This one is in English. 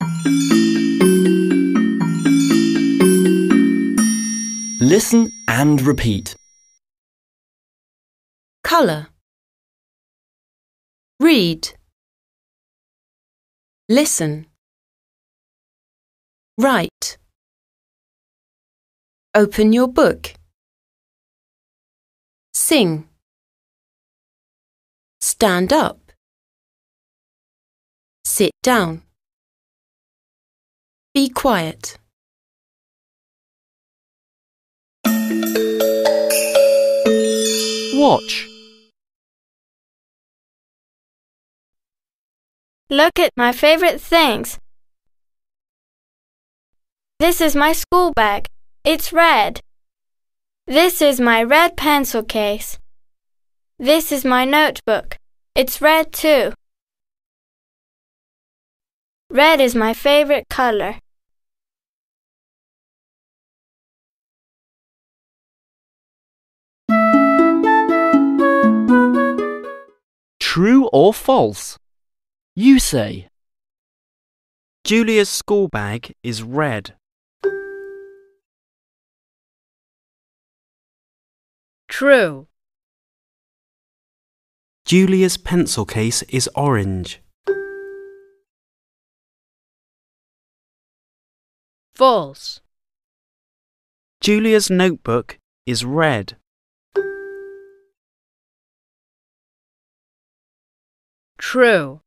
Listen and repeat. Colour. Read. Listen. Write. Open your book. Sing. Stand up. Sit down. Be quiet. Watch. Look at my favorite things. This is my school bag. It's red. This is my red pencil case. This is my notebook. It's red too. Red is my favorite color. True or false? You say. Julia's school bag is red. True. Julia's pencil case is orange. False. Julia's notebook is red. True.